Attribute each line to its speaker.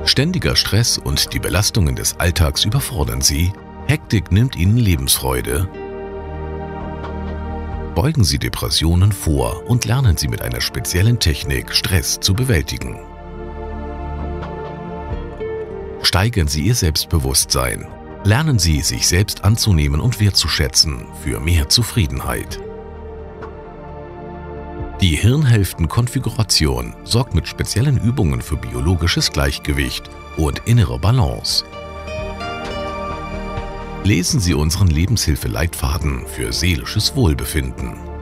Speaker 1: Ständiger Stress und die Belastungen des Alltags überfordern Sie? Hektik nimmt Ihnen Lebensfreude? Beugen Sie Depressionen vor und lernen Sie mit einer speziellen Technik, Stress zu bewältigen. Steigern Sie Ihr Selbstbewusstsein. Lernen Sie, sich selbst anzunehmen und wertzuschätzen für mehr Zufriedenheit. Die Hirnhälftenkonfiguration sorgt mit speziellen Übungen für biologisches Gleichgewicht und innere Balance. Lesen Sie unseren Lebenshilfe-Leitfaden für seelisches Wohlbefinden.